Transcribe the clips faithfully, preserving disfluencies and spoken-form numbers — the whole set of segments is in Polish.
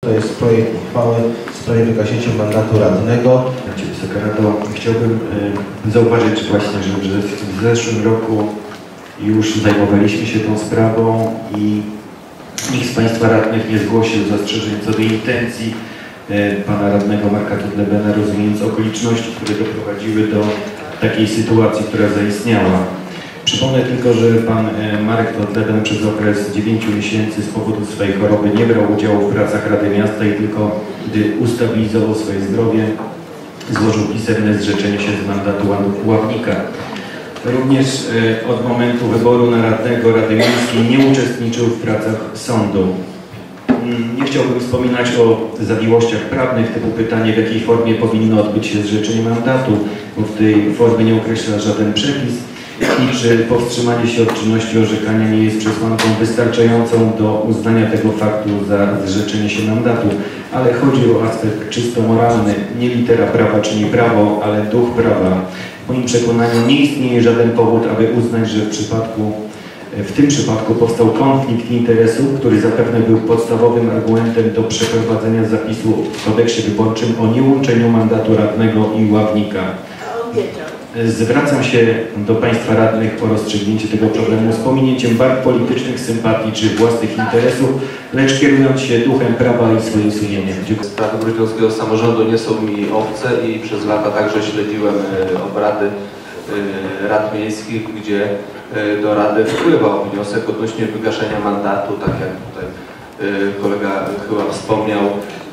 To jest projekt uchwały w sprawie wygaśnięcia mandatu radnego. Wysoka Rado, chciałbym y, zauważyć właśnie, że, że w zeszłym roku już zajmowaliśmy się tą sprawą i nikt z Państwa radnych nie zgłosił zastrzeżeń co do intencji y, Pana radnego Marka Tudlebena, rozumiejąc okoliczności, które doprowadziły do takiej sytuacji, która zaistniała. Przypomnę tylko, że Pan Marek Tudleben przez okres dziewięciu miesięcy z powodu swojej choroby nie brał udziału w pracach Rady Miasta i tylko gdy ustabilizował swoje zdrowie, złożył pisemne zrzeczenie się z mandatu ławnika. Również od momentu wyboru na radnego Rady Miejskiej nie uczestniczył w pracach sądu. Nie chciałbym wspominać o zawiłościach prawnych, typu pytanie, w jakiej formie powinno odbyć się zrzeczenie mandatu, bo w tej formie nie określa żaden przepis. I czy powstrzymanie się od czynności orzekania nie jest przesłanką wystarczającą do uznania tego faktu za zrzeczenie się mandatu, ale chodzi o aspekt czysto moralny, nie litera prawa czyni prawo, ale duch prawa. W moim przekonaniu nie istnieje żaden powód, aby uznać, że w przypadku, w tym przypadku powstał konflikt interesów, który zapewne był podstawowym argumentem do przeprowadzenia zapisu w kodeksie wyborczym o niełączeniu mandatu radnego i ławnika. Zwracam się do Państwa radnych o rozstrzygnięcie tego problemu z pominięciem barw politycznych, sympatii czy własnych interesów, lecz kierując się duchem prawa i swoim sumieniem. Sprawy grudziąckiego samorządu nie są mi obce i przez lata także śledziłem obrady rad miejskich, gdzie do Rady wpływał wniosek odnośnie wygaszenia mandatu, tak jak tutaj kolega chyba wspomniał.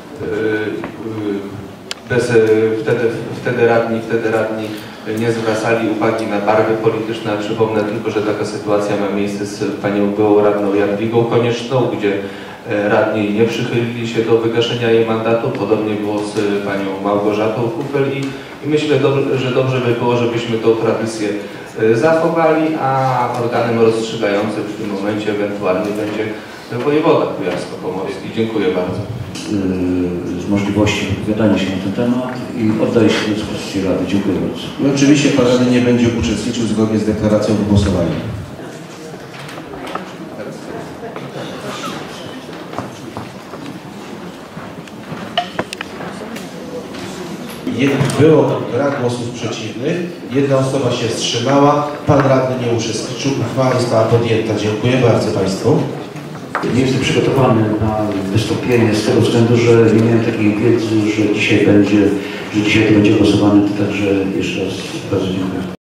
Bez, wtedy, wtedy, radni, wtedy radni nie zwracali uwagi na barwy polityczne. Przypomnę tylko, że taka sytuacja ma miejsce z panią byłą radną Jadwigą Konieczną, gdzie radni nie przychylili się do wygaszenia jej mandatu. Podobnie było z panią Małgorzatą Kufel i, i myślę, że dobrze by było, żebyśmy tą tradycję zachowali, a organem rozstrzygającym w tym momencie ewentualnie będzie wojewoda kujawsko-pomorski. Dziękuję bardzo. Z możliwością wypowiadania się na ten temat i oddaję się do dyskusji Rady. Dziękuję bardzo. I oczywiście Pan Radny nie będzie uczestniczył zgodnie z deklaracją w głosowaniu. Było brak głosów przeciwnych, jedna osoba się wstrzymała, Pan Radny nie uczestniczył, uchwała została podjęta. Dziękuję bardzo Państwu. Nie jestem przygotowany na wystąpienie z tego względu, że nie miałem takiej wiedzy, że dzisiaj będzie, że dzisiaj to będzie głosowane, także jeszcze raz bardzo dziękuję.